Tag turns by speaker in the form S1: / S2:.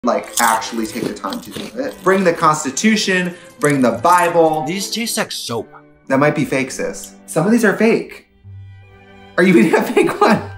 S1: like actually take the time to do it. Bring the Constitution, bring the Bible.
S2: These taste like soap.
S1: That might be fake, sis. Some of these are fake. Are you eating a fake one?